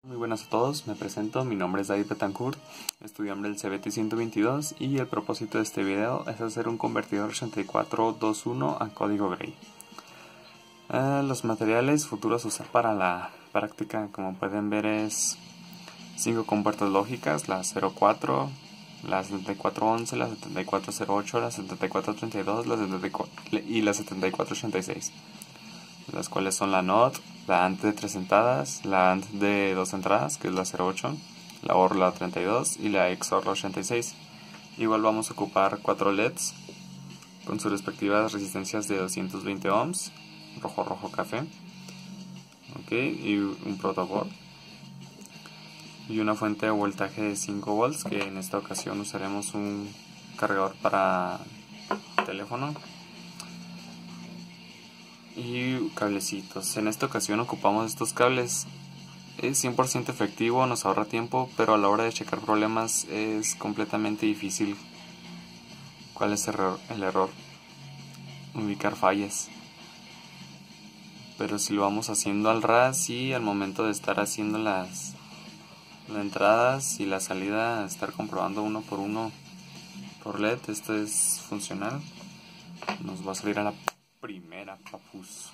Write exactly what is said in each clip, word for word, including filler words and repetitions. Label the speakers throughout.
Speaker 1: Muy buenas a todos, me presento, mi nombre es David Betancourt, estudiante del C B T ciento veintidós y el propósito de este video es hacer un convertidor ochenta y cuatro veintiuno a código Gray. Eh, los materiales futuros a usar para la práctica, como pueden ver, es cinco compuertas lógicas, la cero cuatro, la setenta y cuatro once, la setenta y cuatro cero ocho, la setenta y cuatro treinta y dos la setenta y cuatro, y la setenta y cuatro ochenta y seis, las cuales son la N O T, la A N T de tres entradas, la A N T de dos entradas, que es la cero ocho, la O R la treinta y dos y la X O R la ochenta y seis. Igual vamos a ocupar cuatro L E Ds con sus respectivas resistencias de doscientos veinte ohms, rojo, rojo, café, okay, y un protoboard y una fuente de voltaje de cinco volts, que en esta ocasión usaremos un cargador para teléfono, y cablecitos. En esta ocasión ocupamos estos cables. Es cien por ciento efectivo, nos ahorra tiempo, pero a la hora de checar problemas es completamente difícil. ¿Cuál es el error? El error? Ubicar fallas. Pero si lo vamos haciendo al ras y al momento de estar haciendo las, las entradas y la salida, estar comprobando uno por uno por L E D, esto es funcional. Nos va a salir a la primera, papus.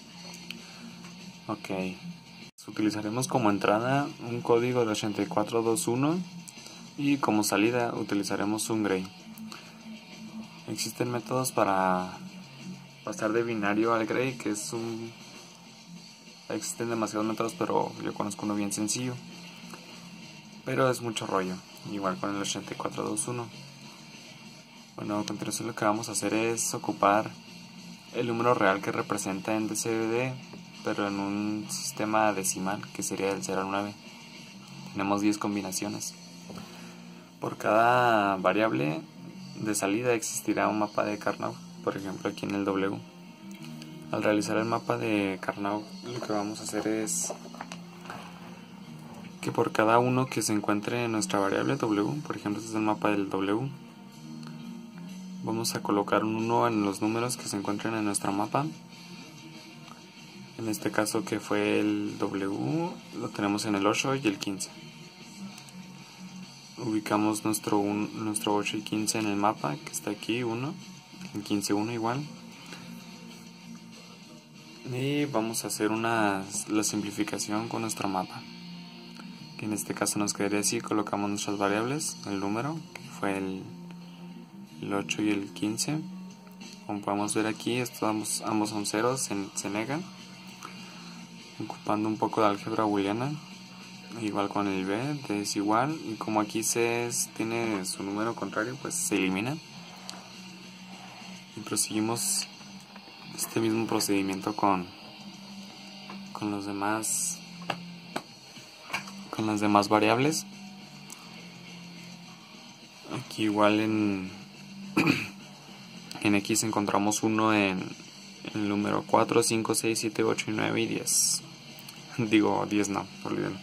Speaker 1: Ok. Utilizaremos como entrada un código de ochenta y cuatro veintiuno y como salida utilizaremos un Gray. Existen métodos para pasar de binario al Gray, que es un... existen demasiados métodos, pero yo conozco uno bien sencillo, pero es mucho rollo, igual con el ochenta y cuatro veintiuno. Bueno, a continuación lo que vamos a hacer es ocupar el número real que representa en D C V D, pero en un sistema decimal, que sería el cero al nueve. Tenemos diez combinaciones. Por cada variable de salida existirá un mapa de Karnaugh, por ejemplo aquí en el W. Al realizar el mapa de Karnaugh, lo que vamos a hacer es que por cada uno que se encuentre en nuestra variable W, por ejemplo este es el mapa del W, vamos a colocar un uno en los números que se encuentren en nuestro mapa. En este caso, que fue el W, lo tenemos en el ocho y el quince. Ubicamos nuestro, un, nuestro ocho y quince en el mapa, que está aquí, uno, el quince uno igual. Y vamos a hacer una, la simplificación con nuestro mapa, que en este caso nos quedaría así. Colocamos nuestras variables, el número, que fue el el ocho y el quince. Como podemos ver aquí, estos ambos, ambos son ceros, se, se negan, ocupando un poco de álgebra booleana. Igual con el B, es igual, y como aquí C es, tiene su número contrario, pues se elimina. Y proseguimos este mismo procedimiento con con los demás con las demás variables. Aquí igual en en X encontramos uno en el número cuatro, cinco, seis, siete, ocho, nueve y diez. Digo diez no, olvídenlo.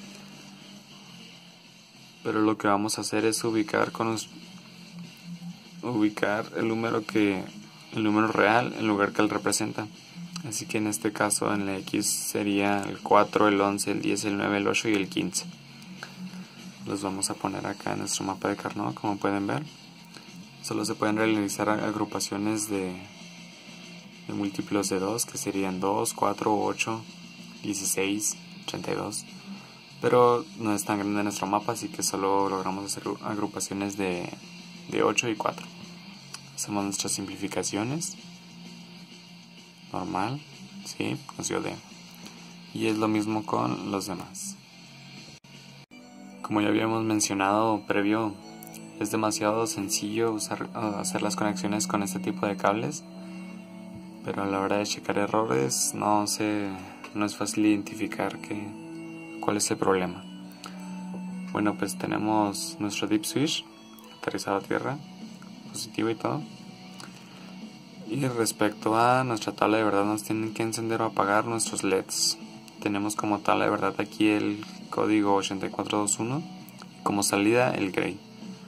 Speaker 1: Pero lo que vamos a hacer es ubicar con los, ubicar el número que el número real en lugar que él representa. Así que en este caso en la X sería el cuatro, el once, el diez, el nueve, el ocho y el quince. Los vamos a poner acá en nuestro mapa de Karnaugh, como pueden ver. Solo se pueden realizar agrupaciones de, de múltiplos de dos, que serían dos, cuatro, ocho, dieciséis, treinta y dos. Pero no es tan grande nuestro mapa, así que solo logramos hacer agrupaciones de, de ocho y cuatro. Hacemos nuestras simplificaciones. Normal, ¿sí? Nos dio D. Y es lo mismo con los demás. Como ya habíamos mencionado previo, es demasiado sencillo usar, uh, hacer las conexiones con este tipo de cables, pero a la hora de checar errores no, se, no es fácil identificar que, cuál es el problema. Bueno, pues tenemos nuestro deep switch aterrizado a tierra, positivo y todo. Y respecto a nuestra tabla de verdad, nos tienen que encender o apagar nuestros L E Ds. Tenemos como tabla de verdad aquí el código ochenta y cuatro veintiuno y como salida el Gray.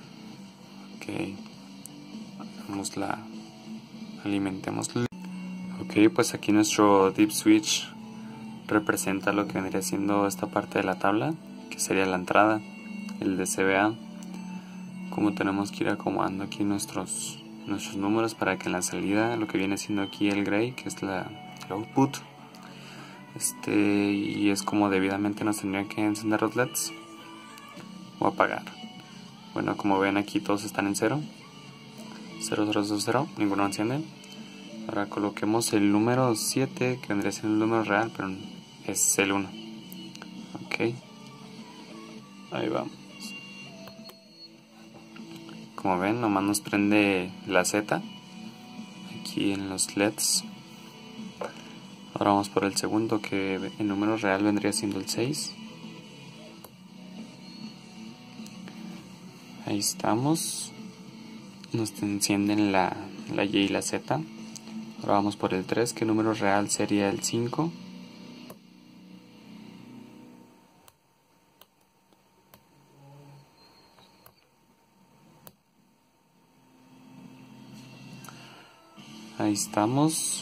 Speaker 1: Ok, la alimentemos. Ok, pues aquí nuestro deep switch representa lo que vendría siendo esta parte de la tabla, que sería la entrada, el de C B A. Como tenemos que ir acomodando aquí nuestros, nuestros números para que en la salida, lo que viene siendo aquí el gray, que es la, el output, este, y es como debidamente nos tendría que encender los L E Ds o apagar. Bueno, como ven aquí todos están en cero, cero, cero, cero, cero, ninguno enciende. Ahora coloquemos el número siete, que vendría siendo el número real, pero es el uno. Ok, ahí vamos. Como ven, nomás nos prende la Z aquí en los L E Ds. Ahora vamos por el segundo, que el número real vendría siendo el seis. Ahí estamos. Nos encienden la, la Y y la Z. Ahora vamos por el tres, que el número real sería el cinco. Ahí estamos.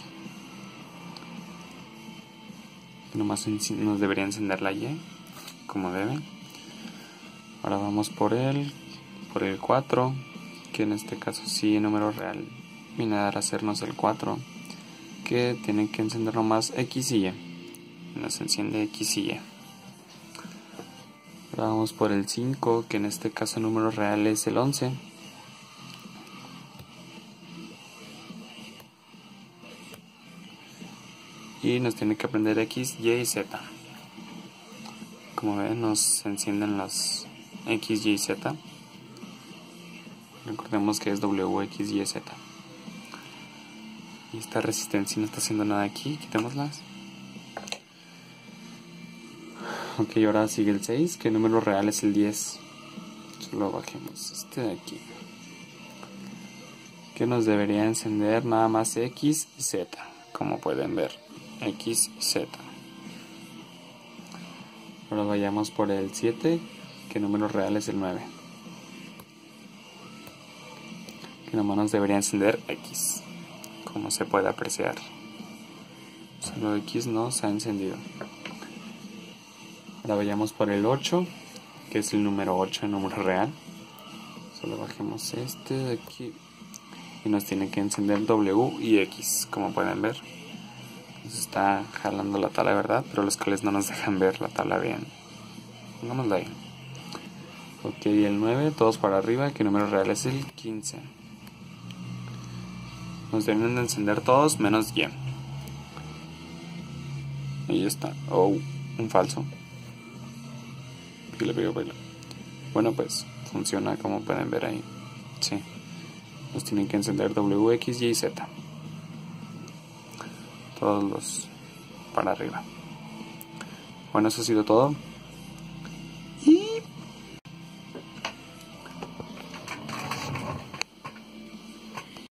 Speaker 1: Nomás nos debería encender la Y como debe. Ahora vamos por el por el cuatro, que en este caso sí, el número real viene a dar a hacernos el cuatro, que tiene que encender nomás X y Y. Nos enciende X y Y. Ahora vamos por el cinco, que en este caso el número real es el once. Y nos tiene que aprender X, Y y Z. Como ven, nos encienden los X, Y y Z. Recordemos que es W, X, Y, Z. Y esta resistencia no está haciendo nada aquí, quitémoslas. Ok, ahora sigue el seis, que el número real es el diez. Solo bajemos este de aquí, que nos debería encender nada más X y Z, como pueden ver. X, Z. Ahora vayamos por el siete, que el número real es el nueve, que nomás nos debería encender X, como se puede apreciar. Solo X no se ha encendido. Ahora vayamos por el ocho, que es el número ocho, el número real. Solo bajemos este de aquí y nos tiene que encender W y X, como pueden ver. Nos está jalando la tabla, verdad, pero los cables no nos dejan ver la tabla bien. Pongámosla ahí. Ok, el nueve, todos para arriba, que el número real es el quince. Nos deben de encender todos menos Y. Ahí está. Oh, un falso. Pila, pila, pila. Bueno, pues funciona, como pueden ver ahí. Sí. Nos tienen que encender W, X, Y y Z. Todos los para arriba. Bueno, eso ha sido todo.